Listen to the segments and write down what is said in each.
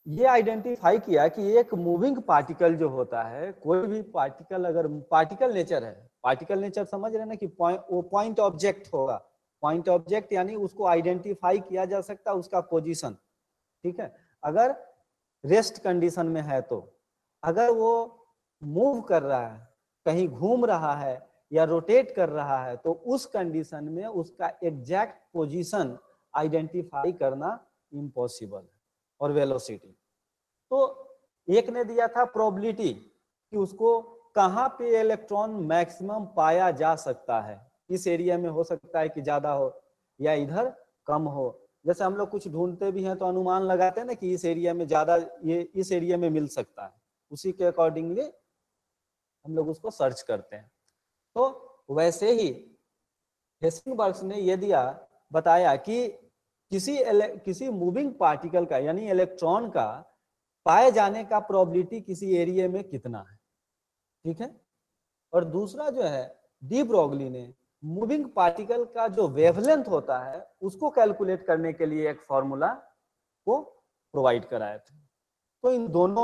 ये आइडेंटिफाई किया कि एक मूविंग पार्टिकल जो होता है, कोई भी पार्टिकल अगर पार्टिकल नेचर है, पार्टिकल नेचर समझ रहे हैं ना कि वो पॉइंट ऑब्जेक्ट होगा, पॉइंट ऑब्जेक्ट यानी उसको आइडेंटिफाई किया जा सकता है उसका पोजीशन, ठीक है। अगर रेस्ट कंडीशन में है तो अगर वो मूव कर रहा है, कहीं घूम रहा है या रोटेट कर रहा है, तो उस कंडीशन में उसका एग्जैक्ट पोजीशन आइडेंटिफाई करना इम्पॉसिबल है। और वेलोसिटी तो एक ने दिया था प्रोबेबिलिटी कि उसको कहाँ पे इलेक्ट्रॉन मैक्सिमम पाया जा सकता है, इस एरिया में हो सकता है कि ज्यादा हो या इधर कम हो। जैसे हम लोग कुछ ढूंढते भी हैं तो अनुमान लगाते हैं ना कि इस एरिया में ज्यादा, ये इस एरिया में मिल सकता है, उसी के अकॉर्डिंगली हम लोग उसको सर्च करते हैं। तो वैसे ही हेसिंगबर्ग ने ये दिया, बताया कि किसी मूविंग पार्टिकल का यानी इलेक्ट्रॉन का पाए जाने का प्रोबेबिलिटी किसी एरिया में कितना है, ठीक है। और दूसरा जो है डी ब्रोगली ने मूविंग पार्टिकल का जो वेवलेंथ होता है उसको कैलकुलेट करने के लिए एक फॉर्मूला को प्रोवाइड कराए थे। तो इन दोनों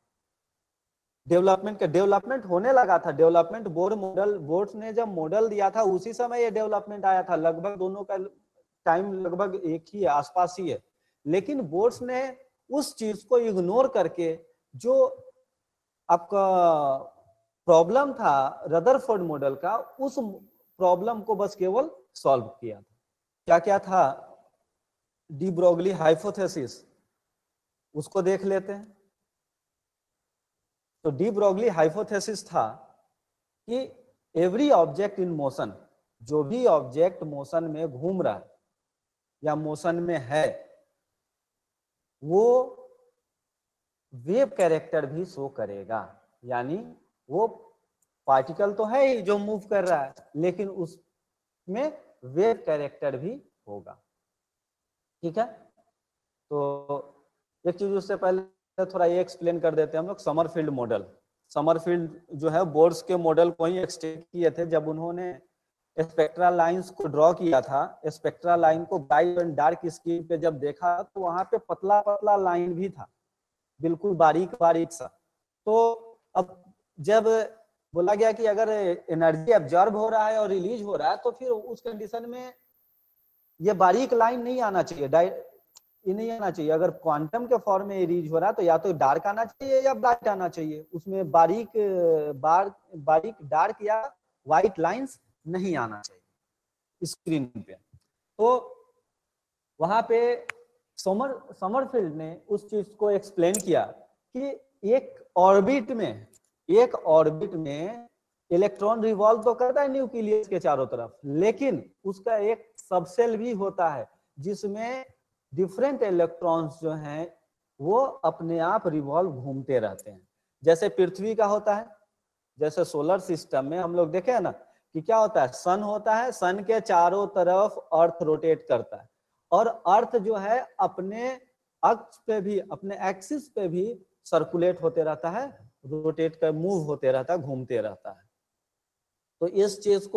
डेवलपमेंट होने लगा था, डेवलपमेंट बोर्ड ने जब मॉडल दिया था उसी समय ये डेवलपमेंट आया था, लगभग दोनों का टाइम लगभग एक ही है, आसपास ही है। लेकिन बोर्ड्स ने उस चीज को इग्नोर करके जो आपका प्रॉब्लम था रदरफोर्ड मॉडल का, उस प्रॉब्लम को बस केवल सॉल्व किया था। क्या क्या था डी ब्रोगली हाइपोथेसिस, उसको देख लेते हैं। तो डी ब्रोगली हाइपोथेसिस था कि एवरी ऑब्जेक्ट इन मोशन, जो भी ऑब्जेक्ट मोशन में घूम रहा है या मोशन में है, वो वेव कैरेक्टर भी शो करेगा। यानी वो पार्टिकल तो है ही जो मूव कर रहा है, लेकिन उसमें वेव कैरेक्टर भी होगा, ठीक है। तो एक चीज उससे पहले थोड़ा ये एक्सप्लेन कर देते हैं हम लोग, समरफील्ड मॉडल। समरफील्ड जो है बोर्ड्स के मॉडल को ही एक्सटेंड किए थे जब उन्होंने स्पेक्ट्रा लाइंस को ड्रॉ किया था। स्पेक्ट्रा लाइन को ब्राइट एंड डार्क स्क्रीन पे जब देखा तो वहां पे पतला पतला लाइन भी था, बिल्कुल बारीक बारीक सा। तो अब जब बोला गया कि अगर एनर्जी एब्जॉर्ब हो रहा है और रिलीज हो रहा है तो फिर उस कंडीशन में ये बारीक लाइन नहीं आना चाहिए, ये नहीं आना चाहिए। अगर क्वांटम के फॉर्म में रिलीज हो रहा है तो या तो डार्क आना चाहिए या ब्राइट आना चाहिए, उसमें बारीक डार्क या व्हाइट लाइंस नहीं आना चाहिए स्क्रीन पे। तो वहां पे समरफील्ड ने उस चीज को एक्सप्लेन किया कि एक ऑर्बिट में इलेक्ट्रॉन रिवॉल्व तो करता है न्यूक्लियस के चारों तरफ, लेकिन उसका एक सबसेल भी होता है जिसमें डिफरेंट इलेक्ट्रॉन्स जो हैं वो अपने आप रिवॉल्व घूमते रहते हैं। जैसे पृथ्वी का होता है, जैसे सोलर सिस्टम में हम लोग देखे है ना कि क्या होता है, सन होता है, सन के चारों तरफ अर्थ रोटेट करता है, और अर्थ जो है अपने अक्ष पे भी, अपने एक्सिस पे भी सर्कुलेट होते रहता है, रोटेट कर मूव होते रहता है, घूमते रहता है। तो इस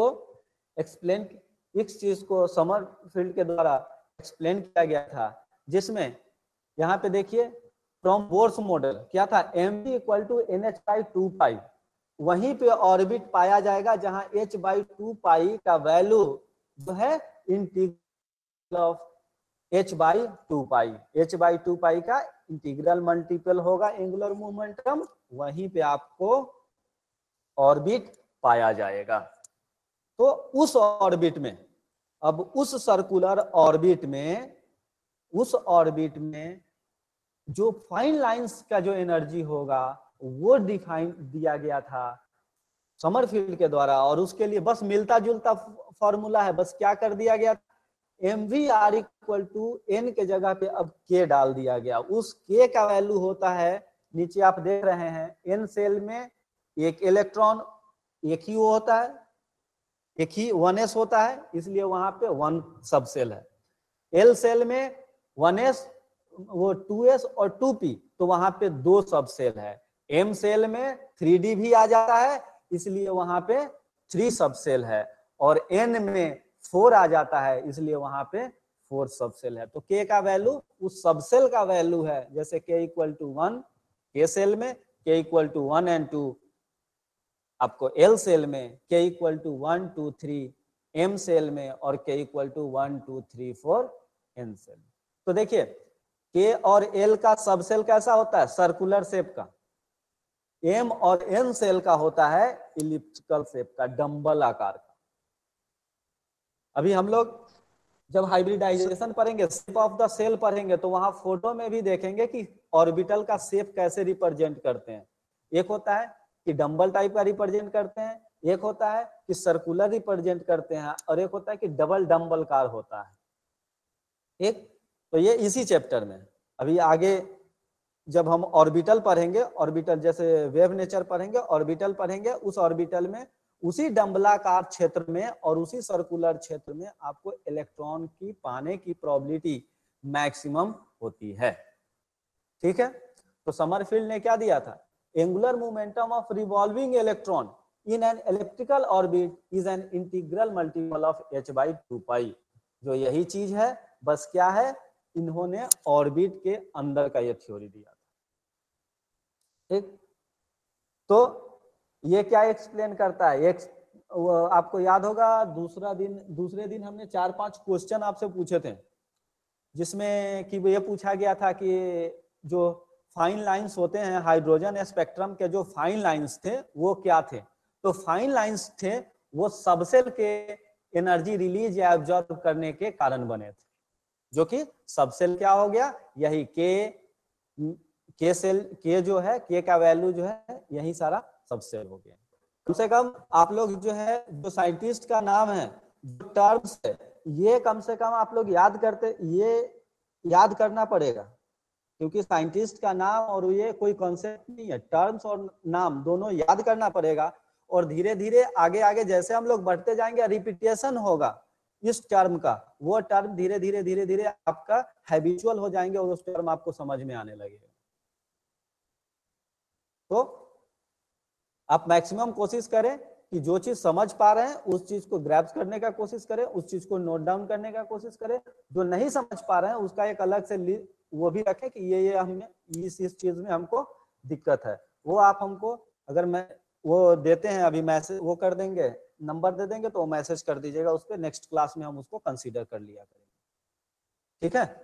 चीज को समरफील्ड के द्वारा एक्सप्लेन किया गया था, जिसमें यहाँ पे देखिए फ्रॉम बोर्स मॉडल क्या था, mv = nh/2π। वहीं पे ऑर्बिट पाया जाएगा जहां h/2π का वैल्यू जो है इंटीग्रल ऑफ h/2π, h/2π का इंटीग्रल मल्टीपल होगा एंगुलर मोमेंटम, वहीं पे आपको ऑर्बिट पाया जाएगा। तो उस ऑर्बिट में, अब उस सर्कुलर ऑर्बिट में जो फाइन लाइंस का जो एनर्जी होगा वो डिफाइन दिया गया था समरफील्ड के द्वारा, और उसके लिए बस मिलता जुलता फॉर्मूला है, बस क्या कर दिया गया, mvr = n के जगह पे अब k डाल दिया गया। उस k का वैल्यू होता है, नीचे आप देख रहे हैं, n सेल में एक इलेक्ट्रॉन एक ही वो होता है, एक ही 1s होता है, इसलिए वहां पे 1 सब सेल है। l सेल में 1s, वो 2s और 2p, तो वहां पे 2 सब सेल है। m सेल में 3d भी आ जाता है, इसलिए वहां पे 3 सब सेल है, और n में 4 आ जाता है, इसलिए वहां पे 4 सब सेल है। तो के का वैल्यू उस सब सेल का वैल्यू है, जैसे के इक्वल टू 1 के सेल में, के इक्वल टू 1 and 2 आपको एल सेल में, के इक्वल टू 1 2 3 एम सेल में, और के इक्वल टू 1 2 3 4 एन सेल। तो देखिए के और एल का सब सेल कैसा होता है, सर्कुलर शेप का। एम और एन सेल का होता है इलिप्टिकल शेप का, डंबल आकार का। अभी हम लोग जब हाइब्रिडाइजेशन पढ़ेंगे, शेप ऑफ द सेल पढ़ेंगे, तो वहां फोटो में भी देखेंगे कि ऑर्बिटल का शेप कैसे रिप्रेजेंट करते हैं। एक होता है कि डंबल टाइप का रिप्रेजेंट करते हैं, एक होता है कि सर्कुलर रिप्रेजेंट करते हैं, और एक होता है कि डबल डंबलकार होता है। एक तो ये इसी चैप्टर में। अभी आगे जब हम ऑर्बिटल पढ़ेंगे, ऑर्बिटल जैसे वेव नेचर पढ़ेंगे, ऑर्बिटल पढ़ेंगे, उस ऑर्बिटल में उसी डंबलाकार क्षेत्र में और उसी सर्कुलर क्षेत्र में आपको इलेक्ट्रॉन की पाने की प्रोबेबिलिटी मैक्सिमम होती है। ठीक है, तो समरफील्ड ने क्या दिया था, angular momentum of revolving electron in an elliptical orbit is an integral multiple of h/2π। जो यही चीज है, बस क्या है, इन्होंने ऑर्बिट के अंदर का ये थ्योरी दिया था। ठीक, तो ये क्या एक्सप्लेन करता है, आपको याद होगा दूसरे दिन हमने 4-5 क्वेश्चन आपसे पूछे थे, जिसमें कि ये पूछा गया था कि जो फाइन लाइंस होते हैं हाइड्रोजन स्पेक्ट्रम के, जो फाइन लाइंस थे वो क्या थे। तो फाइन लाइंस थे वो सबसेल के एनर्जी रिलीज या एब्जॉर्ब करने के कारण बने थे, जो कि सबसेल क्या हो गया, यही के सेल, के जो है, के का वैल्यू जो है यही सारा सबसेल हो गया। कम से कम आप लोग जो है, जो साइंटिस्ट का नाम है, जो टर्म्स है, ये कम से कम आप लोग ये याद करना पड़ेगा, क्योंकि साइंटिस्ट का नाम और ये कोई कॉन्सेप्ट नहीं है, टर्म्स और नाम दोनों याद करना पड़ेगा। और धीरे धीरे आगे आगे जैसे हम लोग बढ़ते जाएंगे, रिपीटेशन होगा इस टर्म का, वो टर्म धीरे धीरे आपका हैबिचुअल हो जाएंगे और उस टर्म आपको समझ में आने लगेगा। तो आप मैक्सिमम कोशिश करें कि जो चीज समझ पा रहे हैं उस चीज को ग्रैब करने का कोशिश करें, उस चीज को नोट डाउन करने का कोशिश करें। जो नहीं समझ पा रहे हैं उसका एक अलग से वो भी रखें कि ये हमें इस चीज में हमको दिक्कत है। वो आप हमको अगर मैं वो देते हैं, अभी मैसेज वो कर देंगे, नंबर दे देंगे, तो मैसेज कर दीजिएगा उस पर, नेक्स्ट क्लास में हम उसको कंसीडर कर लिया करेंगे। ठीक है,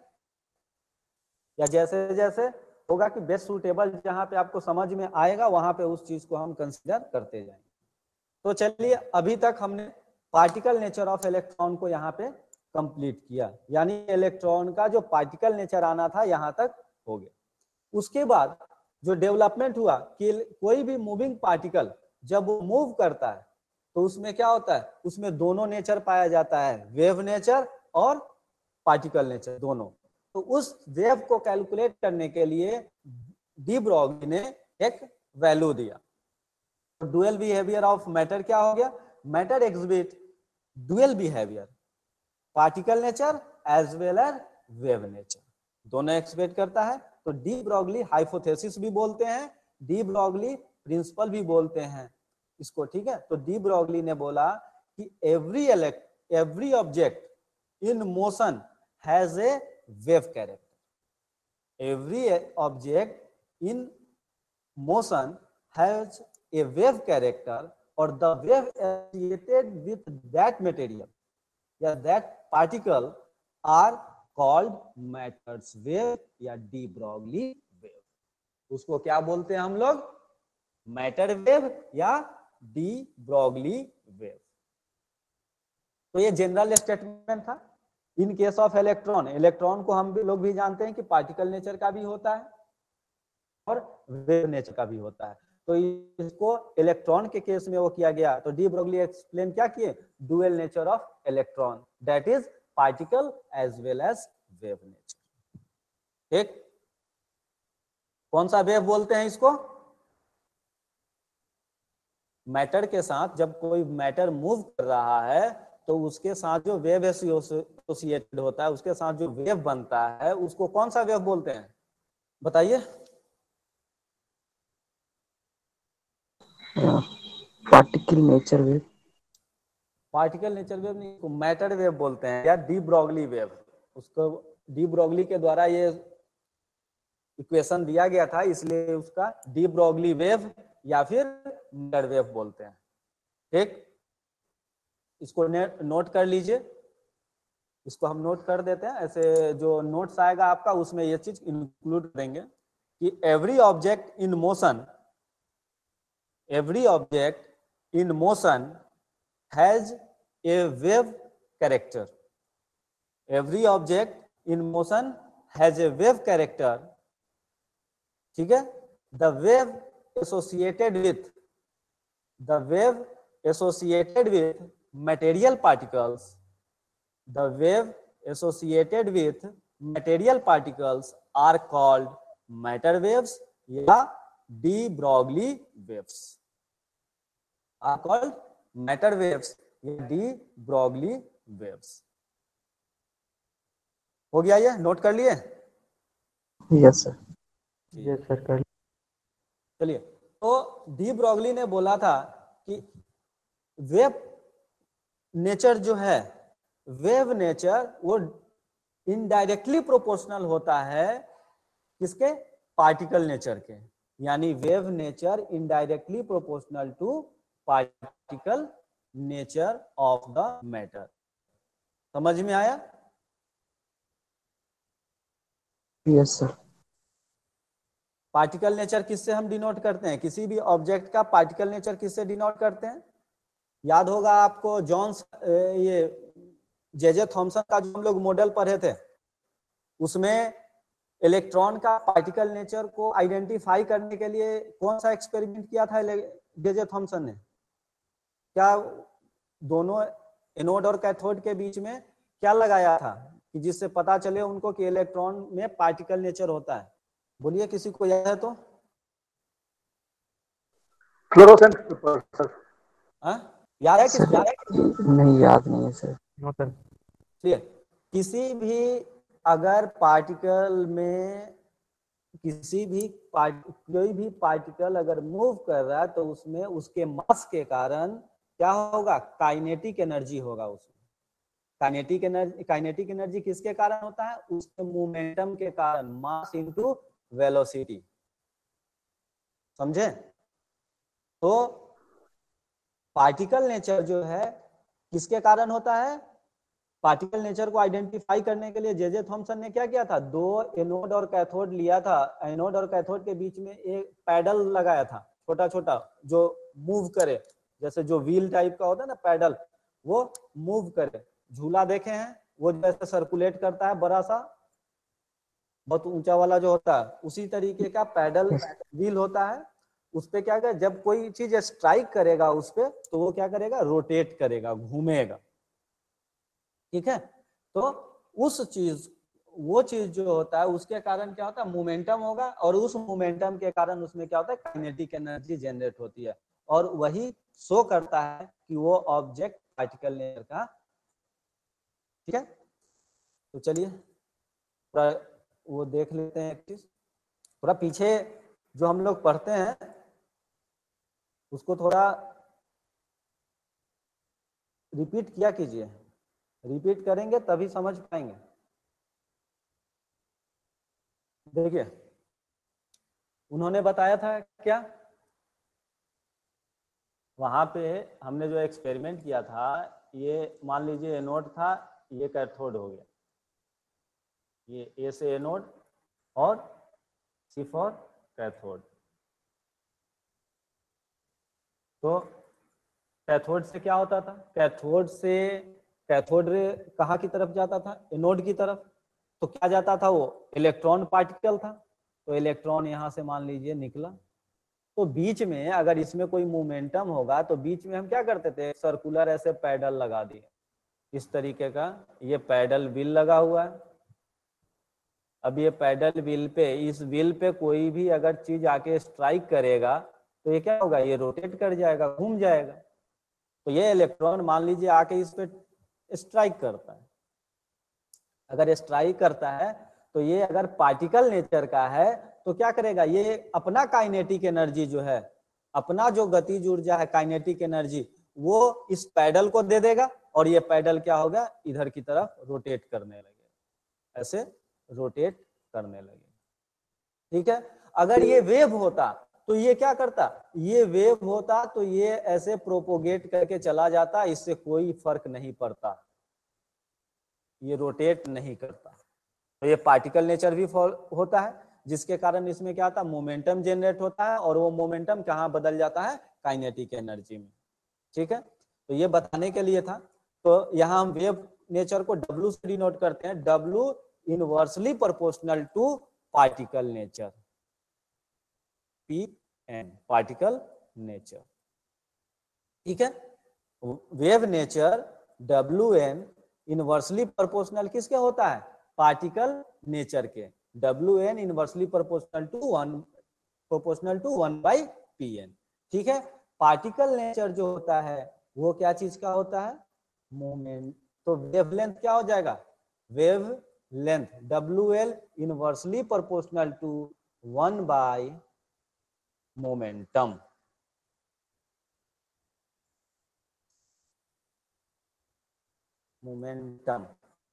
या जैसे जैसे होगा कि बेस्ट सूटेबल जहां पे आपको समझ में आएगा वहां पे उस चीज को हम कंसीडर करते जाएंगे। तो चलिए, अभी तक हमने पार्टिकल नेचर ऑफ इलेक्ट्रॉन को यहाँ पे कंप्लीट किया, यानी इलेक्ट्रॉन का जो पार्टिकल नेचर आना था यहाँ तक हो गया। उसके बाद जो डेवलपमेंट हुआ कि कोई भी मूविंग पार्टिकल जब वो मूव करता है तो उसमें क्या होता है, उसमें दोनों नेचर पाया जाता है, वेव नेचर और पार्टिकल नेचर दोनों। तो उस वेव को कैलकुलेट करने के लिए डी ब्रॉग्ली ने एक वैल्यू दिया। डुअल बिहेवियर ऑफ मैटर क्या हो गया, matter exhibit dual behaviour, particle nature as well as wave nature, दोनों एक्सपेक्ट करता है। तो डी ब्रॉग्ली हाइपोथेसिस भी बोलते हैं, डी ब्रॉग्ली प्रिंसिपल भी बोलते हैं इसको। ठीक है, तो डी ब्रॉग्ली ने बोला कि every object in motion has a wave character, every object in motion has a wave character or the wave associated with that material या that particle are called matters wave या de Broglie wave. उसको क्या बोलते हैं हम लोग, matter wave या de Broglie wave. तो ये जनरल स्टेटमेंट था। In case of electron, electron को हम भी लोग भी जानते हैं कि पार्टिकल नेचर का भी होता है और वेव नेचर का भी होता है। तो इसको इलेक्ट्रॉन के केस में वो किया गया। तो डी ब्रॉग्ली एक्सप्लेन क्या किए, dual nature of electron, that is particle as well as wave nature. एक कौन सा वेव बोलते हैं इसको, मैटर के साथ जब कोई मैटर मूव कर रहा है तो उसके साथ जो वेव एसोसिएटेड होता है, उसके साथ जो वेव बनता है, उसको कौन सा वेव बोलते हैं, बताइए। Particle nature wave, particle nature wave नहीं, मैटर वेव बोलते हैं या डी ब्रॉग्ली वेव। उसको डी ब्रोगली के द्वारा ये इक्वेशन दिया गया था, इसलिए उसका डी ब्रोगली वेव या फिर मैटर वेव बोलते हैं। ठीक, इसको नोट कर लीजिए, इसको हम नोट कर देते हैं। ऐसे जो नोट्स आएगा आपका उसमें ये चीज इंक्लूड करेंगे कि every object in motion has a wave character. Every object in motion has a wave character. ठीक है, the wave associated with material particles, the wave associated with material particles are called matter waves या de Broglie waves, are called matter waves या de Broglie waves। हो गया, ये note कर लिए? Yes sir. Yes sir कर। चलिए, तो डी ब्रोगली ने बोला था कि वेव नेचर जो है, वेव नेचर वो इनडायरेक्टली प्रोपोर्शनल होता है किसके? पार्टिकल नेचर के। यानी wave nature indirectly proportional to particle nature of the matter. समझ में आया? Yes sir. पार्टिकल नेचर किससे हम डिनोट करते हैं? किसी भी ऑब्जेक्ट का पार्टिकल नेचर किससे डिनोट करते हैं? याद होगा आपको जॉन्स, ये जे थॉमसन का जो हम लोग मॉडल पढ़े थे, उसमें इलेक्ट्रॉन का पार्टिकल नेचर को आइडेंटिफाई करने के लिए कौन सा एक्सपेरिमेंट किया था जे थॉमसन ने? क्या दोनों एनोड और कैथोड के बीच में क्या लगाया था कि जिससे पता चले उनको कि इलेक्ट्रॉन में पार्टिकल नेचर होता है? बोलिए, किसी को याद है तो? Fluorescent paper sir. याद है सर, किसी? नहीं याद नहीं है सर। No sir. ठीक है, किसी भी अगर पार्टिकल में कोई भी पार्टिकल अगर मूव कर रहा है तो उसमें उसके मास के कारण क्या होगा? काइनेटिक एनर्जी होगा उसमें। काइनेटिक एनर्जी किसके कारण होता है? उसके मोमेंटम के कारण, मास इनटू वेलोसिटी। समझे? तो पार्टिकल नेचर जो है किसके कारण होता है? पार्टिकल नेचर को आइडेंटिफाई करने के लिए जे थॉमसन ने क्या किया था? दो एनोड और कैथोड लिया था। एनोड और कैथोड के बीच में एक पैडल लगाया था, छोटा छोटा, जो मूव करे, जैसे जो व्हील टाइप का होता है ना पैडल, वो मूव करे। झूला देखे हैं वो जैसे सर्कुलेट करता है, बड़ा सा बहुत ऊंचा वाला जो होता है, उसी तरीके का पैडल व्हील होता है। उस पे क्या करेगा? जब कोई चीज स्ट्राइक करेगा उस पे तो वो क्या करेगा? रोटेट करेगा, घूमेगा। ठीक है, तो वो चीज जो होता है उसके कारण क्या होता है? मोमेंटम होगा, और उस मोमेंटम के कारण उसमें क्या होता है? काइनेटिक एनर्जी जनरेट होती है, और वही शो करता है कि वो ऑब्जेक्ट पार्टिकल नेचर का। ठीक है, तो चलिए थोड़ा वो देख लेते हैं एक चीज। थोड़ा पीछे जो हम लोग पढ़ते हैं उसको थोड़ा रिपीट किया कीजिए। रिपीट करेंगे तभी समझ पाएंगे। देखिए, उन्होंने बताया था क्या? वहां पे हमने जो एक्सपेरिमेंट किया था, ये मान लीजिए एनोड था, ये कैथोड हो गया, ये ए से एनोड और सी फॉर कैथोड। तो कैथोड से क्या होता था? कैथोड रे कहाँ की तरफ जाता था? एनोड की तरफ। तो क्या जाता था? वो इलेक्ट्रॉन पार्टिकल था। तो इलेक्ट्रॉन यहाँ से मान लीजिए निकला, तो बीच में अगर इसमें कोई मोमेंटम होगा तो बीच में हम क्या करते थे? सर्कुलर ऐसे पैडल लगा दिए, इस तरीके का ये पैडल व्हील लगा हुआ है। अब ये पैडल व्हील पे, इस व्हील पे कोई भी अगर चीज आके स्ट्राइक करेगा तो ये क्या होगा? ये रोटेट कर जाएगा, घूम जाएगा। तो ये इलेक्ट्रॉन मान लीजिए आके इस पे स्ट्राइक करता है। अगर स्ट्राइक करता है तो ये अगर पार्टिकल नेचर का है तो क्या करेगा? ये अपना काइनेटिक एनर्जी जो है, अपना जो गतिज ऊर्जा है, काइनेटिक एनर्जी, वो इस पैडल को दे देगा, और ये पैडल क्या होगा? इधर की तरफ रोटेट करने लगेगा। ऐसे रोटेट करने लगे। ठीक है, अगर ये वेव होता तो ये क्या करता, ये वेव होता तो ये ऐसे प्रोपोगेट करके चला जाता, इससे कोई फर्क नहीं पड़ता, ये रोटेट नहीं करता। तो ये पार्टिकल नेचर भी होता है, जिसके कारण इसमें क्या होता है, मोमेंटम जनरेट होता है, और वो मोमेंटम कहाँ बदल जाता है, काइनेटिक एनर्जी में। ठीक है, तो ये बताने के लिए था। तो यहाँ हम वेव नेचर को W से डिनोट करते हैं, W inversely proportional to particle nature, Pn, particle nature. ठीक है, wave nature Wn inversely proportional किसके होता है, पार्टिकल नेचर के। Wn inversely proportional to 1/Pn। ठीक है, पार्टिकल नेचर जो होता है वो क्या चीज का होता है, मोमेंट। तो वेवलेंथ क्या हो जाएगा, wavelength WL inversely proportional to 1/मोमेंटम। मोमेंटम,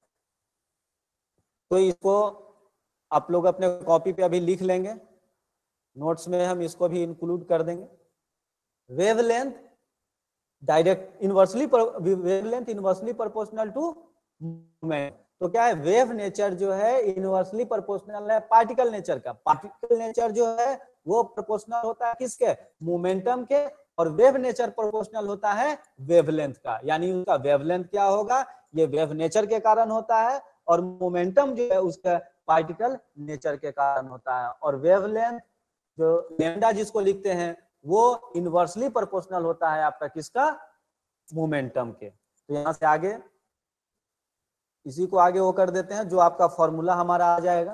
तो इसको आप लोग अपने कॉपी पे अभी लिख लेंगे, नोट्स में हम इसको भी इंक्लूड कर देंगे। Wavelength direct inversely wavelength inversely proportional to moment. तो क्या है, वेव नेचर जो है इनवर्सली प्रोपोर्शनल है पार्टिकल नेचर का। पार्टिकल नेचर जो है वो प्रोपोर्शनल होता है किसके, मोमेंटम के, और वेव नेचर प्रोपोर्शनल होता है वेवलेंथ का। यानी उसका वेवलेंथ क्या होगा, ये वेव नेचर के कारण होता है, और मोमेंटम जो है उसका पार्टिकल नेचर के कारण होता है। और वेवलेंथ जो लैम्डा जिसको लिखते हैं वो इनवर्सली प्रोपोर्शनल होता है आपका किसका, मोमेंटम के। तो यहां से आगे इसी को आगे वो कर देते हैं, जो आपका फॉर्मूला हमारा आ जाएगा।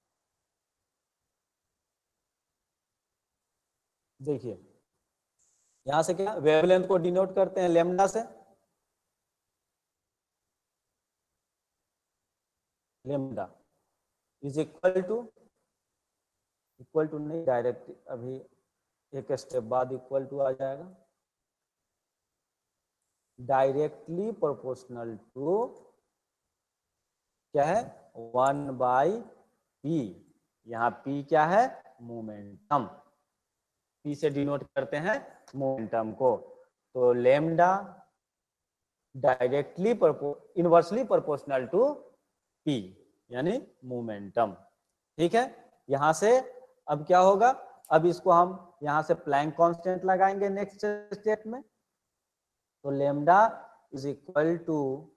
देखिए यहां से क्या, वेवलेंथ को डिनोट करते हैं लैम्डा से, लैम्डा इज इक्वल टू नहीं, डायरेक्ट अभी एक स्टेप बाद इक्वल टू आ जाएगा, डायरेक्टली प्रोपोर्शनल टू क्या है, 1/P। यहाँ P क्या है, मोमेंटम, P से डिनोट करते हैं मोमेंटम को। तो lambda directly inversely proportional to P यानी मोमेंटम। ठीक है, यहां से अब क्या होगा, अब इसको हम यहां से प्लैंक कांस्टेंट लगाएंगे नेक्स्ट स्टेप में। तो lambda is equal to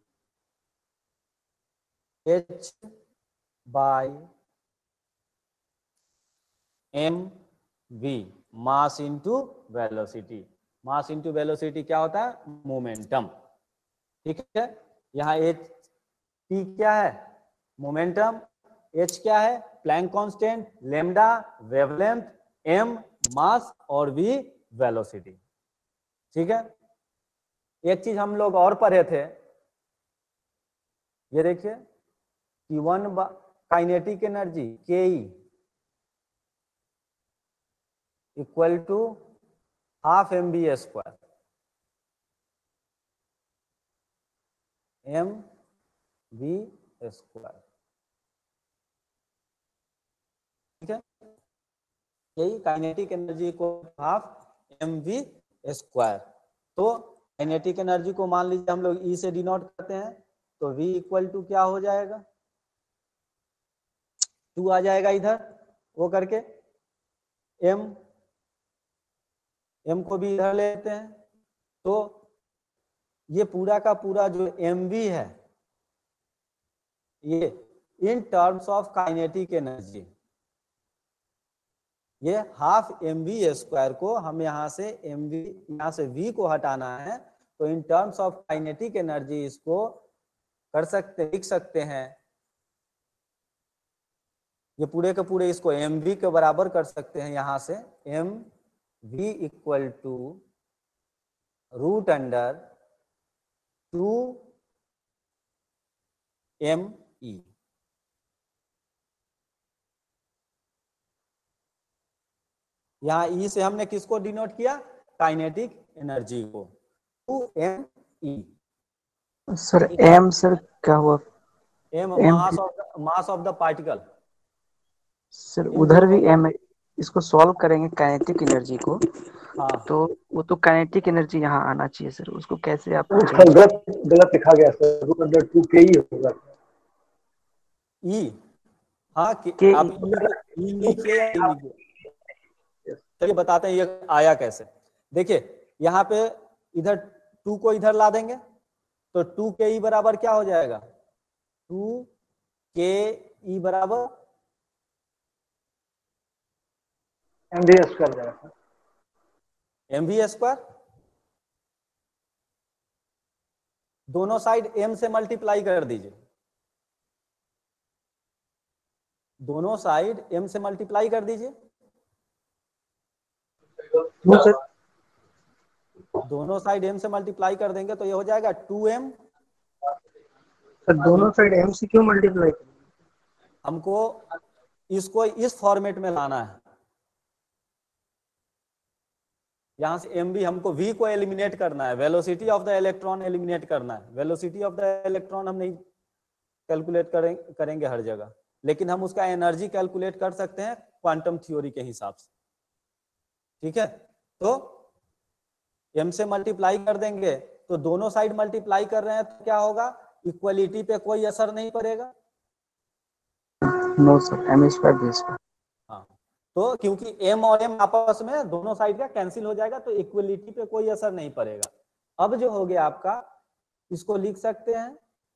h/mv, mass into velocity. Mass into velocity क्या होता है, मोमेंटम। ठीक है, यहाँ h p क्या है, मोमेंटम, h क्या है, Planck constant, lambda wavelength, m mass, और v वेलोसिटी। ठीक है, एक चीज हम लोग और पढ़े थे, ये देखिए कि काइनेटिक एनर्जी के equal to half mv², mv²। ठीक है, यही काइनेटिक एनर्जी को हाफ mv²। तो काइनेटिक एनर्जी को मान लीजिए हम लोग E से डिनोट करते हैं, तो V इक्वल टू क्या हो जाएगा, 2 आ जाएगा इधर वो करके, m को भी इधर लेते हैं। तो ये पूरा का पूरा जो mv है, ये in terms of kinetic energy, ये हाफ mv² को हम यहाँ से यहाँ से v को हटाना है, तो in terms of kinetic energy इसको कर सकते, लिख सकते हैं, ये पूरे के पूरे इसको mv के बराबर कर सकते हैं। यहाँ से mv इक्वल टू √2me। यहाँ E से हमने किसको डिनोट किया, काइनेटिक एनर्जी को, 2me। सर m सर क्या हुआ, m m mass of mass of the particle. Sir उधर भी एम, इसको सॉल्व करेंगे काइनेटिक एनर्जी को, हाँ तो वो तो काइनेटिक एनर्जी यहाँ आना चाहिए सर, उसको कैसे आप सर गलत गलत लिखा गया सर, रूट अंडर 2 KE होगा। ई, हाँ कि के आप ई लिखिए या ई लिखिए, चलिए बताते हैं ये आया कैसे। देखिए यहाँ पे इधर 2 को इधर ला देंगे तो 2 KE बराबर क्या हो जाएगा, 2KE बराबर MVS कर जाएगा सर। mv², दोनों साइड m से मल्टीप्लाई कर दीजिए, दोनों साइड m से मल्टीप्लाई कर दीजिए, सर दोनों साइड m से मल्टीप्लाई कर देंगे तो ये हो जाएगा 2m। सर दोनों साइड एम से क्यों मल्टीप्लाई करें? हमको इसको इस फॉर्मेट में लाना है, यहां से mv हमको v को एलिमिनेट करना है, velocity of the electron eliminate करना है। वेलोसिटी ऑफ द इलेक्ट्रॉन हम नहीं कैलकुलेट करेंगे हर जगह, लेकिन हम उसका एनर्जी कैलकुलेट कर सकते हैं क्वांटम थ्योरी के हिसाब से। ठीक है, तो m से मल्टीप्लाई कर देंगे तो दोनों साइड मल्टीप्लाई कर रहे हैं तो क्या होगा, इक्वलिटी पे कोई असर नहीं पड़ेगा। No sir, m² base. हाँ, तो क्योंकि m और m आपस में दोनों साइड का कैंसिल हो जाएगा तो इक्वलिटी पे कोई असर नहीं पड़ेगा। अब जो हो गया आपका, इसको लिख सकते हैं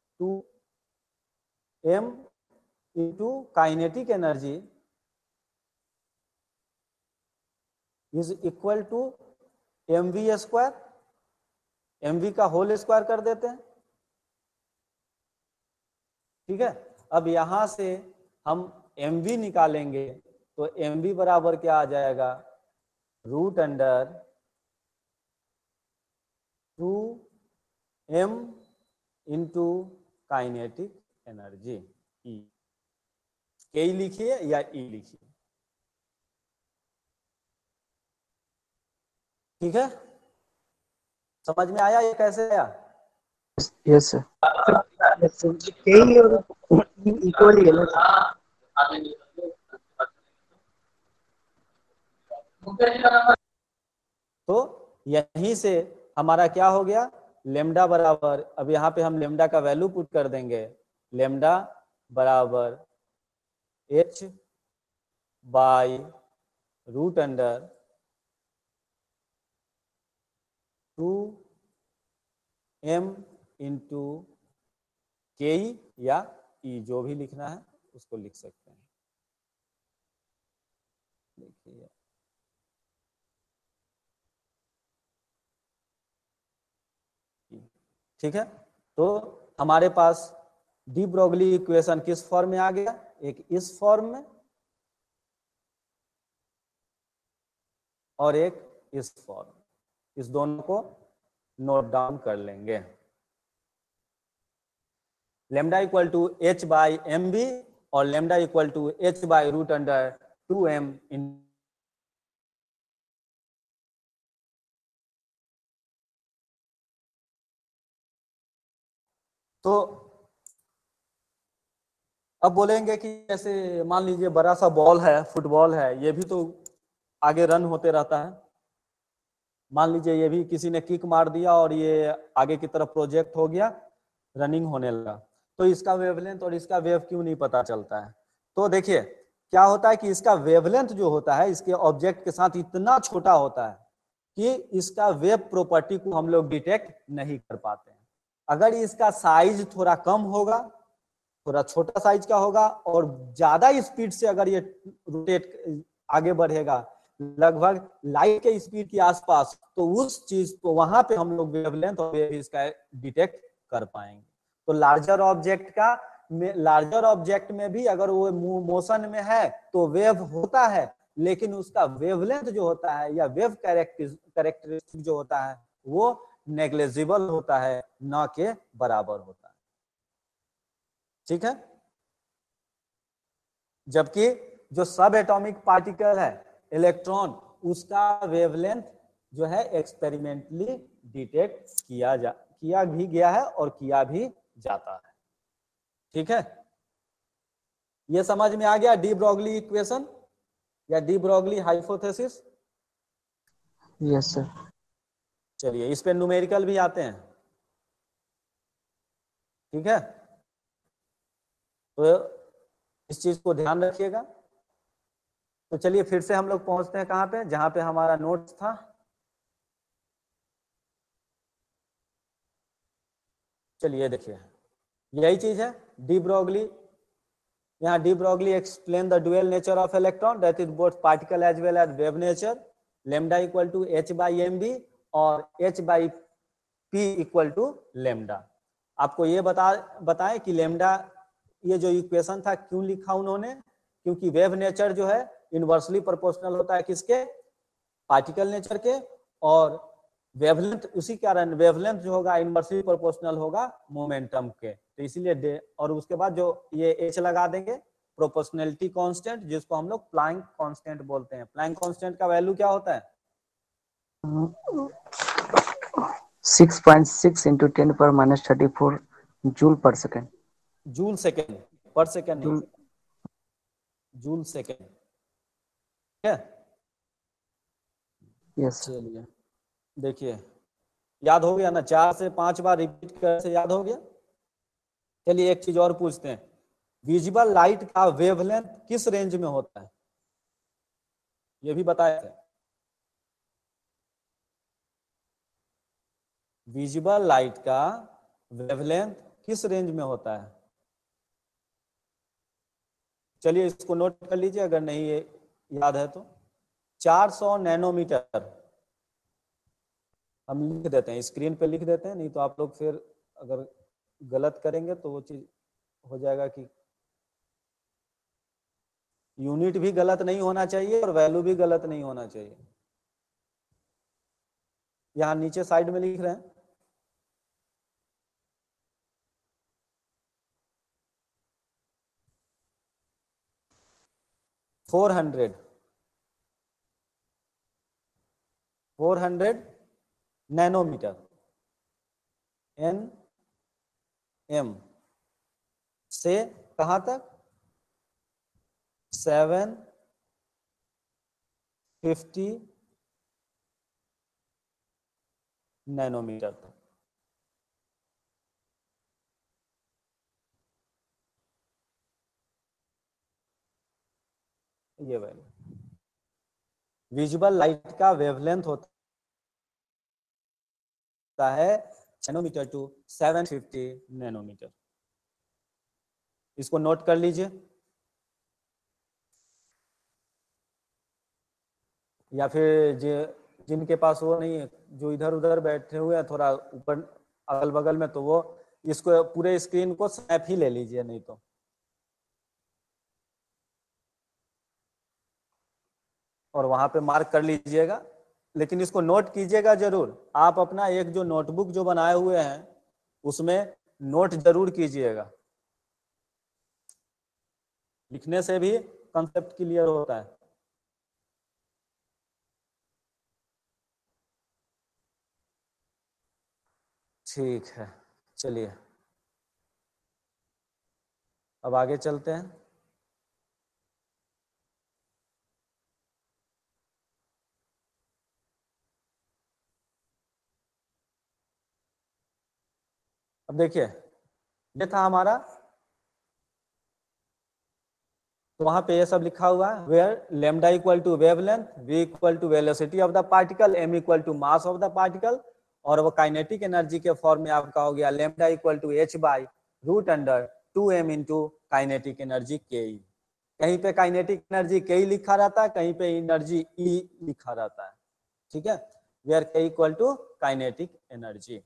2m into kinetic energy is equal to mv², mv का होल स्क्वायर कर देते हैं। ठीक है, अब यहां से हम mv निकालेंगे तो mv बराबर क्या आ जाएगा, root under 2m into kinetic energy E। K लिखिए या ई लिखिए। ठीक है, समझ में आया ये कैसे आया? यस सर, के और इक्वल है ना सर? तो यहीं से हमारा क्या हो गया, लेमडा बराबर, अब यहाँ पे हम लेमडा का वैल्यू पुट कर देंगे, लेमडा बराबर h by root under 2m into K या ई, जो भी लिखना है उसको लिख सकते हैं। देखिए ठीक है, तो हमारे पास डी ब्रोगली इक्वेशन किस फॉर्म में आ गया, एक इस फॉर्म में और एक इस फॉर्म, इस दोनों को नोट डाउन कर लेंगे। Lambda equal to h by M B और lambda equal to h by root under 2m इन। तो अब बोलेंगे कि जैसे मान लीजिए बड़ा सा बॉल है, फुटबॉल है, ये भी तो आगे रन होते रहता है। मान लीजिए ये भी किसी ने किक मार दिया और ये आगे की तरफ प्रोजेक्ट हो गया, रनिंग होने लगा, तो इसका वेवलेंथ और इसका वेव क्यों नहीं पता चलता है? तो देखिए क्या होता है कि इसका वेवलेंथ जो होता है इसके ऑब्जेक्ट के साथ इतना छोटा होता है कि इसका वेव प्रॉपर्टी को हम लोग डिटेक्ट नहीं कर पाते हैं। अगर इसका साइज थोड़ा कम होगा, थोड़ा छोटा साइज का होगा और ज्यादा स्पीड से अगर ये रोटेट आगे बढ़ेगा, लगभग लाइट के स्पीड के आसपास, तो उस चीज को वहां पे हम लोग वेवलेंथ और वेव इसका डिटेक्ट कर पाएंगे। तो लार्जर ऑब्जेक्ट में भी अगर वो मोशन में है तो वेव होता है, लेकिन उसका वेवलेंथ जो होता है या वेव कैरेक्टरिस्टिक जो होता है वो नेग्लिजिबल होता है, न के बराबर होता है। ठीक है, जबकि जो सब एटॉमिक पार्टिकल है इलेक्ट्रॉन, उसका वेवलेंथ जो है एक्सपेरिमेंटली डिटेक्ट किया भी गया है और किया भी जाता है। ठीक है, ये समझ में आ गया डी ब्रोगली इक्वेशन या de Broglie hypothesis? Yes sir. चलिए इस पे न्यूमेरिकल भी आते हैं, ठीक है, तो इस चीज को ध्यान रखिएगा। तो चलिए फिर से हम लोग पहुंचते हैं कहां पे, जहां पे हमारा नोट्स था। चलिए देखिए यही चीज है डी ब्रोगली। यहाँ de Broglie explain the dual nature of electron that is both particle as well as wave nature, lambda equal to H by M B और H by P equal to lambda. आपको ये बताएं कि lambda ये जो equation था क्यों लिखा उन्होंने, क्योंकि वेव नेचर जो है इनवर्सली प्रोपोर्शनल होता है किसके, पार्टिकल नेचर के, और वेवलेंथ उसी कारण वेवलेंथ जो होगा इनवर्सली प्रोपोर्शनल होगा मोमेंटम के, तो इसीलिए और उसके बाद जो ये एच लगा देंगे प्रोपोर्शनलिटी कांस्टेंट, जिसको हम लोग प्लैंक कांस्टेंट बोलते हैं। प्लैंक कांस्टेंट का वैल्यू क्या होता है? 6.6 into 10⁻⁻34 joule per second. Joule second, per second नहीं, जूल सेकेंड, ठीक है। यस। चलिए देखिए याद हो गया ना, 4 से 5 बार रिपीट कर से याद हो गया। चलिए एक चीज और पूछते हैं, विजिबल लाइट का वेवलेंथ किस रेंज में होता है, ये भी बताए थे। विजिबल लाइट का वेवलेंथ किस रेंज में होता है? चलिए इसको नोट कर लीजिए अगर नहीं ये याद है तो। 400 नैनोमीटर हम लिख देते हैं, स्क्रीन पे लिख देते हैं, नहीं तो आप लोग फिर अगर गलत करेंगे तो वो चीज हो जाएगा कि यूनिट भी गलत नहीं होना चाहिए और वैल्यू भी गलत नहीं होना चाहिए। यहां नीचे साइड में लिख रहे हैं 400 नैनोमीटर एन एम से कहां तक, 750 नैनोमीटर तक। ये वैल्यू विजिबल लाइट का वेवलेंथ होता है नैनोमीटर टू 750 नैनोमीटर। इसको नोट कर लीजिए, या फिर जिनके पास वो नहीं है, जो इधर उधर बैठे हुए हैं थोड़ा ऊपर अगल बगल में, तो वो इसको पूरे स्क्रीन को स्नैप ही ले लीजिए, नहीं तो और वहां पे मार्क कर लीजिएगा। लेकिन इसको नोट कीजिएगा जरूर, आप अपना एक जो नोटबुक जो बनाए हुए हैं उसमें नोट जरूर कीजिएगा, लिखने से भी कंसेप्ट क्लियर होता है। ठीक है चलिए अब आगे चलते हैं। अब देखिए ये था हमारा, तो वहां पे ये सब लिखा हुआ है, where lambda equal to wavelength, V equal to velocity of the particle, M equal to mass of the particle, और वो काइनेटिक एनर्जी के फॉर्म में आपका हो गया lambda equal to H by root under 2m into kinetic energy K E. कहीं पे kinetic energy K ई लिखा रहता है, कहीं पे एनर्जी ई लिखा रहता है, ठीक है, वेयर के इक्वल टू काइनेटिक एनर्जी।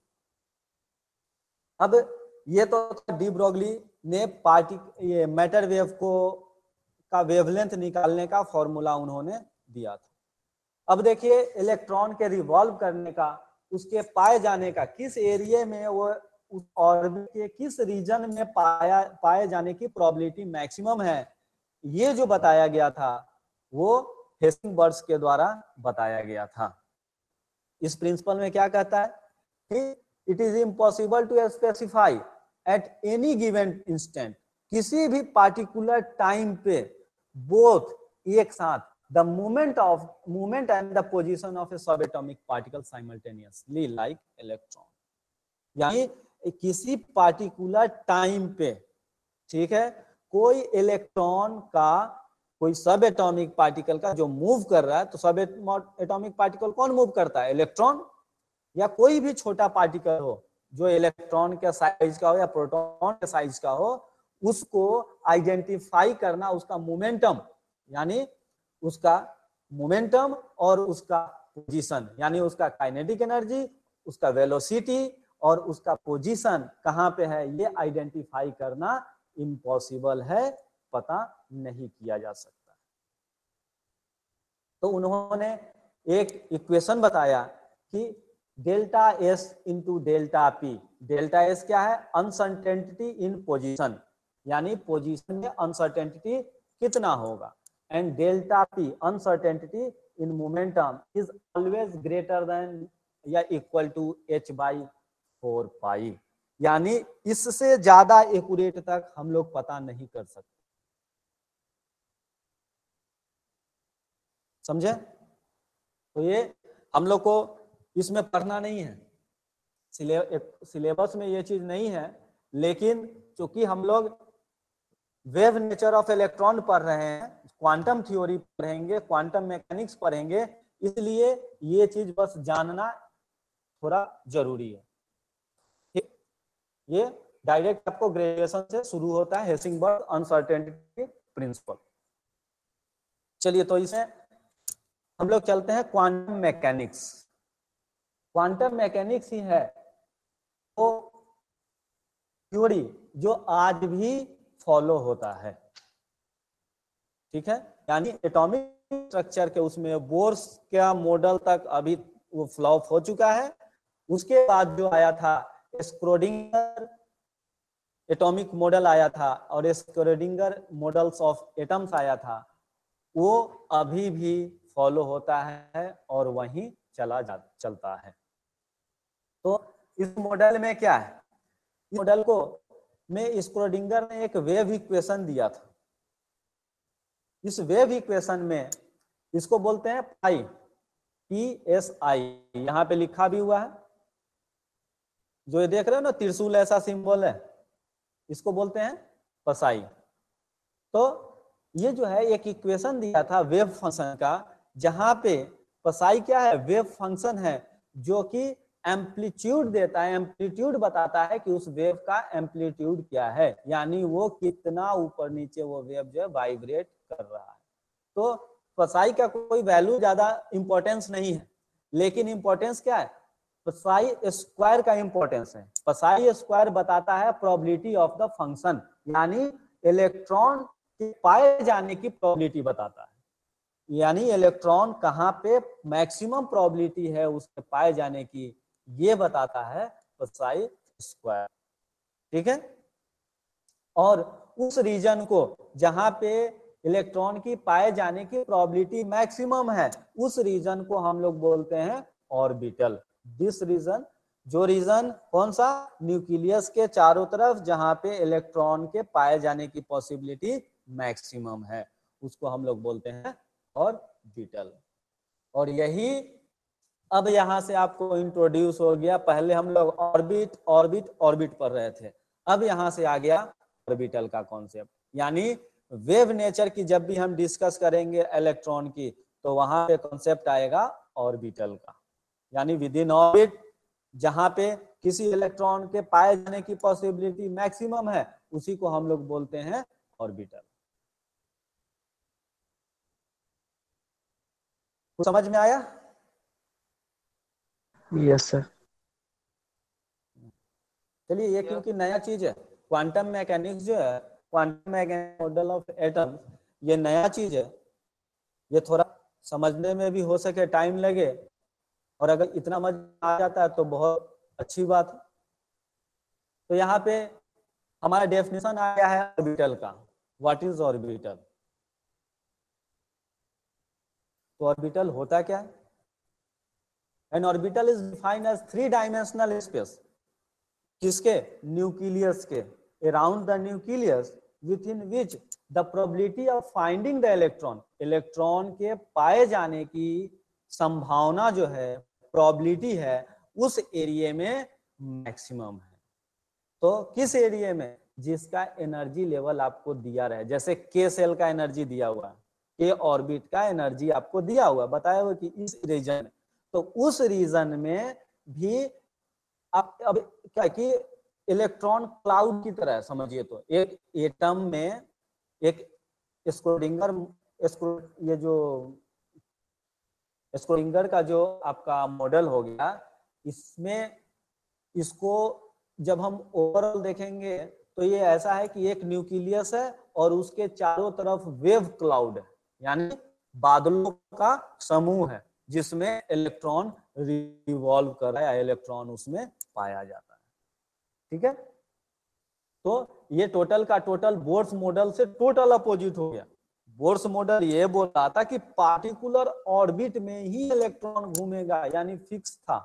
अब ये तो डी ब्रोगली ने ये मैटर वेव को का वेवलेंथ निकालने का फॉर्मूला उन्होंने दिया था। अब देखिए इलेक्ट्रॉन के रिवॉल्व करने का, उसके पाए जाने का, किस एरिया में वो उस ऑर्बिट के किस रीजन में पाए जाने की प्रोबेबिलिटी मैक्सिमम है, ये जो बताया गया था वो हेसिंगबर्ग्स के द्वारा बताया गया था। इस प्रिंसिपल में क्या कहता है कि it is impossible to specify at any given instant किसी भी पार्टिकुलर टाइम पे बोथ एक साथ the movement and the position of a subatomic particle simultaneously like electron, यानी किसी पार्टिकुलर टाइम पे, ठीक है, कोई इलेक्ट्रॉन का, कोई सब एटॉमिक पार्टिकल का जो मूव कर रहा है, तो सब एटॉमिक पार्टिकल कौन मूव करता है? इलेक्ट्रॉन, या कोई भी छोटा पार्टिकल हो जो इलेक्ट्रॉन के साइज का हो या प्रोटॉन के साइज का हो, उसको आइडेंटिफाई करना, उसका मोमेंटम, यानी उसका मोमेंटम और उसका पोजीशन, यानी उसका काइनेटिक एनर्जी, उसका वेलोसिटी और उसका पोजीशन कहाँ पे है, ये आइडेंटिफाई करना इम्पॉसिबल है, पता नहीं किया जा सकता। तो उन्होंने एक इक्वेशन बताया कि delta S into delta P, delta S क्या है? अनसर्टेनिटी इन पोजीशन, यानी पोजीशन में अनसर्टेनिटी कितना होगा, and delta P uncertainty in momentum is always greater than या equal to h by 4 pi, यानी इससे ज्यादा एक्यूरेट तक हम लोग पता नहीं कर सकते। समझे? तो ये हम लोग को इसमें पढ़ना नहीं है, सिलेबस में ये चीज नहीं है, लेकिन चूंकि हम लोग वेव नेचर ऑफ इलेक्ट्रॉन पढ़ रहे हैं, क्वांटम थ्योरी पढ़ेंगे, क्वांटम मैकेनिक्स पढ़ेंगे, इसलिए ये चीज बस जानना थोड़ा जरूरी है। ठीक, ये डायरेक्ट आपको ग्रेजुएशन से शुरू होता है, हेसिंगबर्ग अनसर्टेनिटी प्रिंसिपल। चलिए, तो इसे हम लोग चलते हैं क्वांटम मैकेनिक्स। क्वांटम मैकेनिक्स ही है वो थ्योरी जो आज भी फॉलो होता है, ठीक है, यानी एटॉमिक स्ट्रक्चर के उसमें बोर्स का मॉडल तक अभी वो फ्लॉप हो चुका है। उसके बाद जो आया था स्क्रोडिंगर एटॉमिक मॉडल आया था और स्क्रोडिंगर मॉडल्स ऑफ एटम्स आया था, वो अभी भी फॉलो होता है और वहीं चलता है। तो इस मॉडल में क्या है, इस मॉडल को में स्क्रोडिंगर ने एक वेव इक्वेशन दिया था। इस वेव इक्वेशन में इसको बोलते हैं पाई, PSI, यहाँ पे लिखा भी हुआ है, जो ये देख रहे हो ना त्रिशूल ऐसा सिंबल है, इसको बोलते हैं पसाई। तो ये जो है एक इक्वेशन दिया था वेव फंक्शन का, जहां पे पसाई क्या है? वेव फंक्शन है जो कि एम्पलीट्यूड देता है, एम्पलीट्यूड बताता है कि उस वेव का एम्पलीट्यूड क्या है, यानी वो कितना ऊपर नीचे वो वेव जो है वाइब्रेट कर रहा है। तो पसाई का कोई वैल्यू ज्यादा इंपॉर्टेंस नहीं है, लेकिन इंपॉर्टेंस क्या है? पसाई स्क्वायर का इंपॉर्टेंस है। पसाई स्क्वायर बताता है प्रोबेबिलिटी ऑफ द फंक्शन, यानी इलेक्ट्रॉन के पाए जाने की प्रोबेबिलिटी बताता है, यानी इलेक्ट्रॉन कहाँ पे मैक्सिमम प्रोबेबिलिटी है उसके पाए जाने की, ये बताता है पसाई स्क्वायर, ठीक है। और उस रीजन को जहां पे इलेक्ट्रॉन की पाए जाने की प्रोबेबिलिटी मैक्सिमम है, उस रीजन को हम लोग बोलते हैं ऑर्बिटल। दिस रीजन, जो रीजन कौन सा? न्यूक्लियस के चारों तरफ जहां पे इलेक्ट्रॉन के पाए जाने की पॉसिबिलिटी मैक्सिमम है, उसको हम लोग बोलते हैं ऑर्बिटल। और यही अब यहां से आपको इंट्रोड्यूस हो गया, पहले हम लोग ऑर्बिट ऑर्बिट ऑर्बिट पढ़ रहे थे, अब यहां से आ गया ऑर्बिटल का कॉन्सेप्ट। यानी वेव नेचर की जब भी हम डिस्कस करेंगे इलेक्ट्रॉन की, तो वहां पे कॉन्सेप्ट आएगा ऑर्बिटल का, यानी विद इन ऑर्बिट जहां पे किसी इलेक्ट्रॉन के पाए जाने की पॉसिबिलिटी मैक्सिमम है, उसी को हम लोग बोलते हैं ऑर्बिटल। कुछ समझ में आया? Yes sir. चलिए, ये क्योंकि नया चीज है, क्वांटम मैकेनिक्स जो है, quantum mechanics model of atom, ये नया चीज है, ये थोड़ा समझने में भी हो सके टाइम लगे, और अगर इतना मजा आ जाता है तो बहुत अच्छी बात है। तो यहाँ पे हमारा डेफिनेशन आ गया है ऑर्बिटल का। What is orbital? तो ऑर्बिटल होता क्या है? An orbital is defined as 3 dimensional space, किसके? न्यूक्लियस के। Around the nucleus within which the probability of finding the electron, electron के पाए जाने की संभावना जो है, प्रोबेबिलिटी है, उस एरिया में मैक्सिमम है। तो किस एरिया में? जिसका एनर्जी लेवल आपको दिया रहे, जैसे के सेल का एनर्जी दिया हुआ है, के ऑर्बिट का एनर्जी आपको दिया हुआ, बताया हुआ कि इस रीजन, तो उस रीजन में भी आप अब क्या कि इलेक्ट्रॉन क्लाउड की तरह समझिए, तो एक एटम में एक स्क्रोडिंगर, ये जो स्क्रोडिंगर का जो आपका मॉडल हो गया, इसमें इसको जब हम ओवरऑल देखेंगे तो ये ऐसा है कि एक न्यूक्लियस है और उसके चारों तरफ वेव क्लाउड है, यानी बादलों का समूह है जिसमें इलेक्ट्रॉन रिवॉल्व कर रहा है, इलेक्ट्रॉन उसमें पाया जाता है। ठीक है, तो ये टोटल का टोटल बोर्स मॉडल से टोटल अपोजिट हो गया। बोर्स मॉडल ये बोल रहा था कि पार्टिकुलर ऑर्बिट में ही इलेक्ट्रॉन घूमेगा, यानी फिक्स था।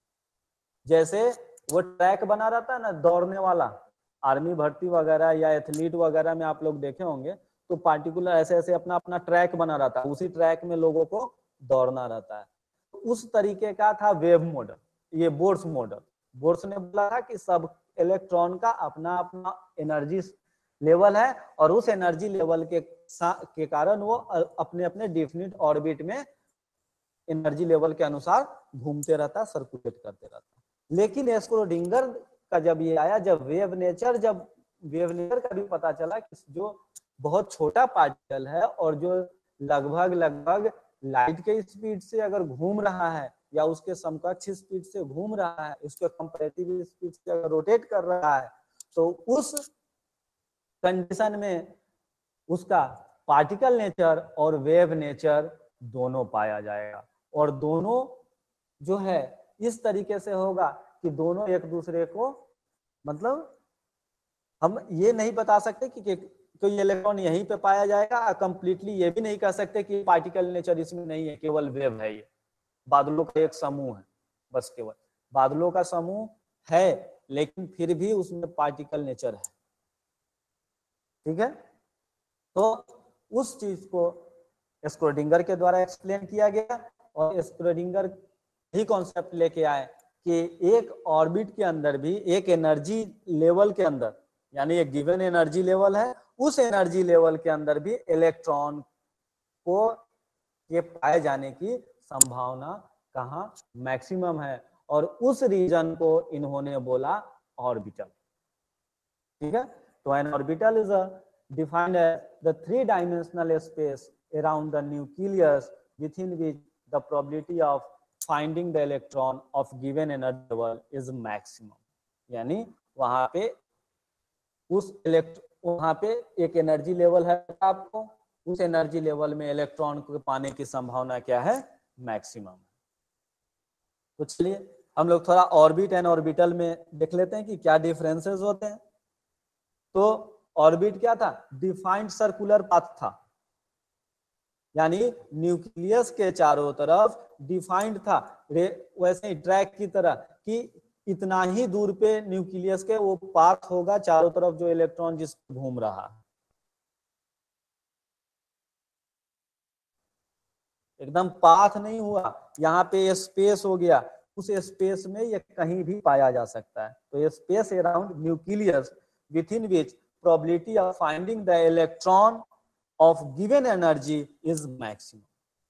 जैसे वो ट्रैक बना रहता है ना दौड़ने वाला, आर्मी भर्ती वगैरह या एथलीट वगैरह में आप लोग देखे होंगे, तो पार्टिकुलर ऐसे ऐसे अपना अपना ट्रैक बना रहता है, उसी ट्रैक में लोगों को दौड़ना रहता है। उस तरीके का था वेव मॉडल, ये बोर्स मॉडल। बोर्स ने बोला था कि सब इलेक्ट्रॉन का अपना अपना एनर्जी लेवल है और उस एनर्जी लेवल के कारण वो अपने अपने डिफिनिट ऑर्बिट में एनर्जी लेवल के अनुसार घूमते रहता, सर्कुलेट करते रहता। लेकिन स्क्रोडिंगर का जब ये आया, जब वेव नेचर का भी पता चला कि जो बहुत छोटा पार्टिकल है और जो लगभग लाइट के स्पीड से अगर घूम रहा है या उसके समकक्ष स्पीड से घूम रहा है, उसके कंपैरेटिव स्पीड से अगर रोटेट कर रहा है, तो उस कंडीशन में उसका पार्टिकल नेचर और वेव नेचर दोनों पाया जाएगा। और दोनों जो है इस तरीके से होगा कि दोनों एक दूसरे को, मतलब हम ये नहीं बता सकते कि कोई इलेक्ट्रॉन यहीं पे पाया जाएगा, कंप्लीटली ये भी नहीं कह सकते कि पार्टिकल नेचर इसमें नहीं है, केवल वेव है। ये बादलों का एक समूह है, बस केवल बादलों का समूह है, लेकिन फिर भी उसमें पार्टिकल नेचर है। ठीक है, तो उस चीज को स्क्रोडिंगर के द्वारा एक्सप्लेन किया गया और स्क्रोडिंगर ही कॉन्सेप्ट लेके आए कि एक ऑर्बिट के अंदर भी एक एनर्जी लेवल के अंदर, यानी एक गिवन एनर्जी लेवल है, उस एनर्जी लेवल के अंदर भी इलेक्ट्रॉन को के पाए जाने की संभावना कहाँ मैक्सिमम है, और उस रीजन को इन्होंने बोला ऑर्बिटल। ठीक है, तो an orbital is defined as the three-dimensional space around the nucleus within which the probability of finding the electron of given energy level is maximum। यानी वहां पे एक एनर्जी लेवल है, आपको उस एनर्जी लेवल में इलेक्ट्रॉन को पाने की संभावना क्या है? मैक्सिमम। तो चलिए हम लोग थोड़ा ऑर्बिट एंड ऑर्बिटल में देख लेते हैं कि क्या डिफरेंसेस होते हैं। तो ऑर्बिट क्या था? डिफाइंड सर्कुलर पाथ था, यानी न्यूक्लियस के चारों तरफ डिफाइंड था, वैसे ही ट्रैक की तरह कि इतना ही दूर पे न्यूक्लियस के वो पाथ होगा चारों तरफ जो इलेक्ट्रॉन जिस घूम रहा है। एकदम पाथ नहीं हुआ, यहाँ पे स्पेस हो गया, उस स्पेस में ये कहीं भी पाया जा सकता है। तो space around nucleus within which probability of finding the electron of given energy is maximum।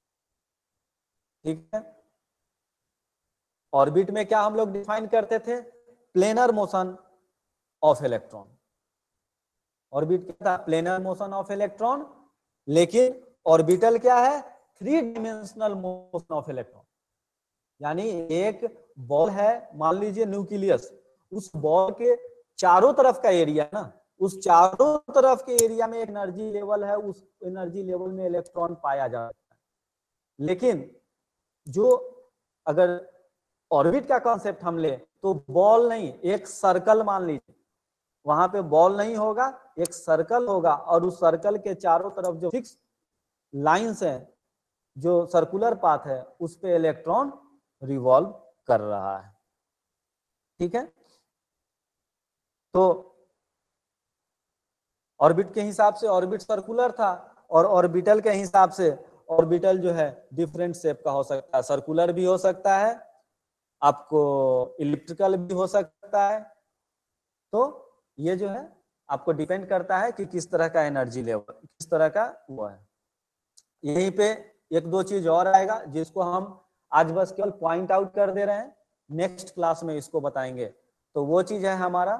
ठीक है, ऑर्बिट में क्या हम लोग डिफाइन करते थे? Planar motion of electron. Orbit क्या था? Planar motion of electron. लेकिन ऑर्बिटल क्या है? Three dimensional motion of electron. यानी एक बॉल है, मान लीजिए न्यूक्लियस, उस बॉल के चारों तरफ का एरिया ना, उस चारों तरफ के एरिया में एक एनर्जी लेवल है, उस एनर्जी लेवल में इलेक्ट्रॉन पाया जाता है। लेकिन जो अगर ऑर्बिट का कॉन्सेप्ट हम ले तो बॉल नहीं, एक सर्कल मान लीजिए, वहां पे बॉल नहीं होगा, एक सर्कल होगा और उस सर्कल के चारों तरफ जो फिक्स लाइंस है, जो सर्कुलर पाथ है, उस पे इलेक्ट्रॉन रिवॉल्व कर रहा है। ठीक है, तो ऑर्बिट के हिसाब से ऑर्बिट सर्कुलर था, और ऑर्बिटल के हिसाब से ऑर्बिटल जो है डिफरेंट शेप का हो सकता है, सर्कुलर भी हो सकता है, आपको इलिप्टिकल भी हो सकता है। तो ये जो है आपको डिपेंड करता है कि किस तरह का एनर्जी लेवल, किस तरह का वो है। यहीं पे एक दो चीज और आएगा जिसको हम आज बस केवल पॉइंट आउट कर दे रहे हैं, नेक्स्ट क्लास में इसको बताएंगे। तो वो चीज है हमारा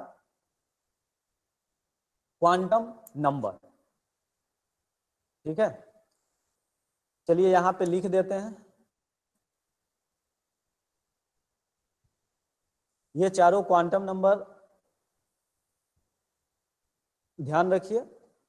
क्वांटम नंबर। ठीक है, चलिए यहां पे लिख देते हैं, ये चारों क्वांटम नंबर ध्यान रखिए।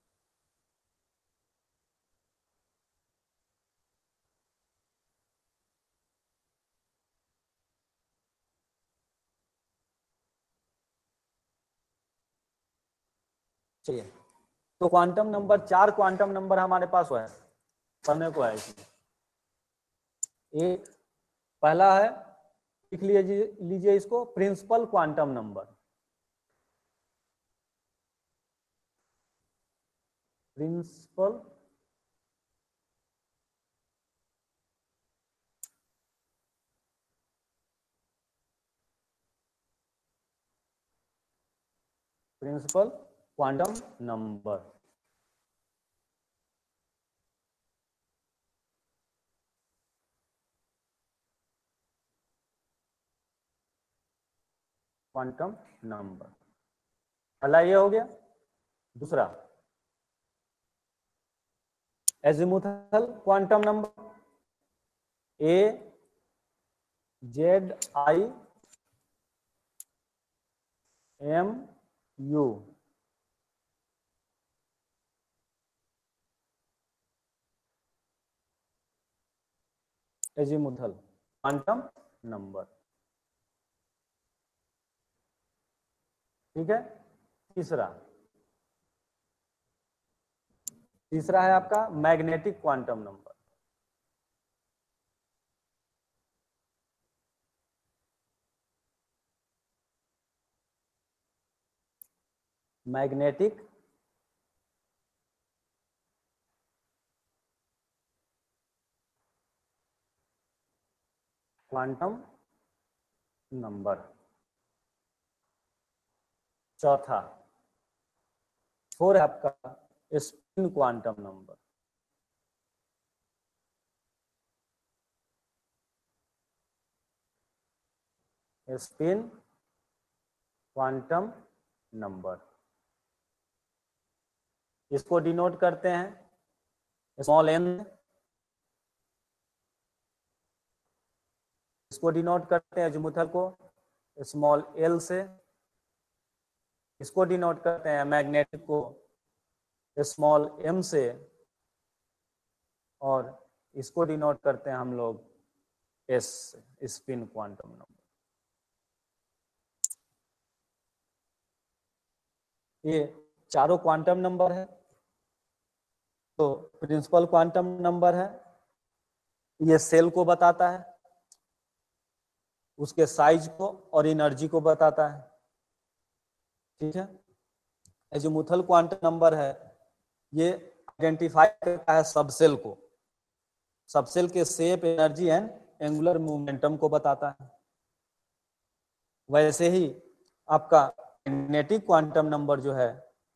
चलिए, तो क्वांटम नंबर, चार क्वांटम नंबर हमारे पास है, पढ़ने को है इसमें। एक पहला है, लिख लीजिए इसको, principal quantum number. Principal principal quantum number. Quantum number पहला ये हो गया। दूसरा azimuthal quantum number, A Z I M U. Azimuthal quantum number. ठीक है, तीसरा है आपका magnetic quantum number. Magnetic quantum number. चौथा, फोर है आपका spin quantum number. Spin quantum number, इसको डिनोट करते हैं स्मॉल एन, इसको डिनोट करते हैं एजीमुथल को स्मॉल एल से, इसको डिनोट करते हैं मैग्नेटिक को स्मॉल एम से, और इसको डिनोट करते हैं हम लोग एस से, स्पिन क्वांटम नंबर। ये चारों क्वांटम नंबर है। तो प्रिंसिपल क्वांटम नंबर है, ये सेल को बताता है, उसके साइज को और एनर्जी को बताता है। ठीक है, एजीमुथल क्वांटम नंबर है, ये आइडेंटिफाई करता है सबसेल को, सबसेल के shape, energy and angular momentum को बताता है। वैसे ही आपका मैग्नेटिक क्वांटम नंबर जो है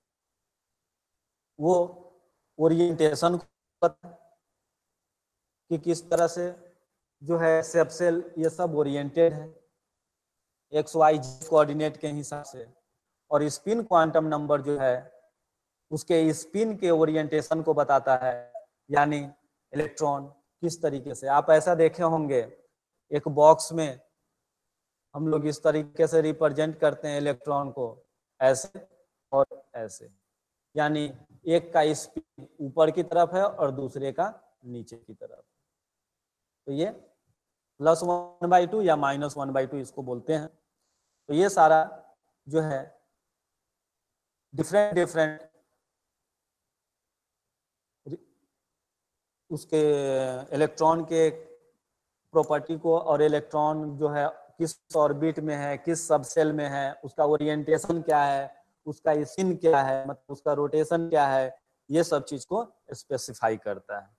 वो ओरिएंटेशन को बताता है कि किस तरह से जो है सबसेल ये सब ओरिएंटेड है एक्स वाई जी कोऑर्डिनेट के हिसाब से। और स्पिन क्वांटम नंबर जो है उसके स्पिन के ओरिएंटेशन को बताता है, यानी इलेक्ट्रॉन किस तरीके से, आप ऐसा देखे होंगे एक बॉक्स में हम लोग इस तरीके से रिप्रेजेंट करते हैं इलेक्ट्रॉन को, ऐसे और ऐसे, यानी एक का स्पिन ऊपर की तरफ है और दूसरे का नीचे की तरफ। तो ये +1/2 या -1/2 इसको बोलते हैं। तो ये सारा जो है डिफरेंट उसके इलेक्ट्रॉन के प्रॉपर्टी को, और इलेक्ट्रॉन जो है किस ऑर्बिट में है, किस सबसेल में है, उसका ओरिएंटेशन क्या है, उसका स्पिन क्या है, मतलब उसका रोटेशन क्या है, ये सब चीज को स्पेसिफाई करता है।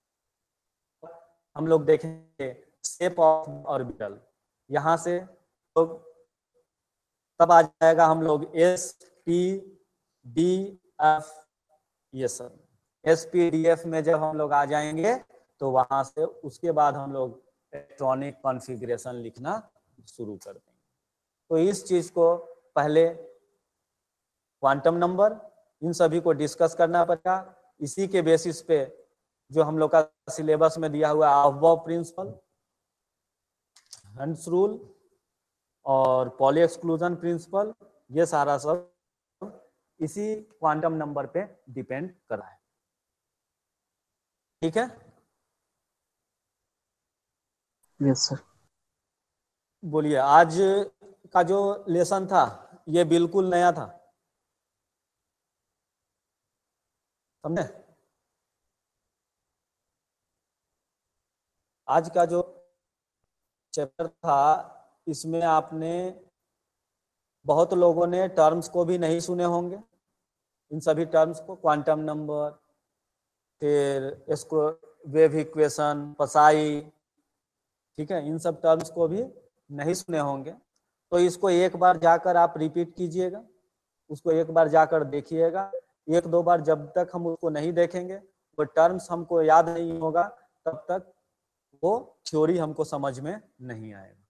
हम लोग देखेंगे शेप ऑफ ऑर्बिटल, यहाँ से तो तब आ जाएगा हम लोग एस पी डी एफ, ये सब एस पी डी एफ में जब हम लोग आ जाएंगे तो वहां से उसके बाद हम लोग इलेक्ट्रॉनिक कॉन्फ़िगरेशन लिखना शुरू कर देंगे। तो इस चीज को पहले क्वांटम नंबर, इन सभी को डिस्कस करना पड़ेगा। इसी के बेसिस पे जो हम लोग का सिलेबस में दिया हुआ अबव प्रिंसिपल, हंट्स रूल और पॉली एक्सक्लूजन प्रिंसिपल, ये सारा सब इसी क्वांटम नंबर पे डिपेंड कर रहा है। ठीक है, यस सर। बोलिए। आज का जो लेसन था ये बिल्कुल नया था, समझे? आज का जो चैप्टर था इसमें आपने बहुत लोगों ने टर्म्स को भी नहीं सुने होंगे, इन सभी टर्म्स को, क्वांटम नंबर, फिर इसको वेव इक्वेशन, पसाई, ठीक है, इन सब टर्म्स को भी नहीं सुने होंगे। तो इसको एक बार जाकर आप रिपीट कीजिएगा, उसको एक बार जाकर देखिएगा। एक दो बार जब तक हम उसको नहीं देखेंगे, वो टर्म्स हमको याद नहीं होगा, तब तक वो थ्योरी हमको समझ में नहीं आएगा।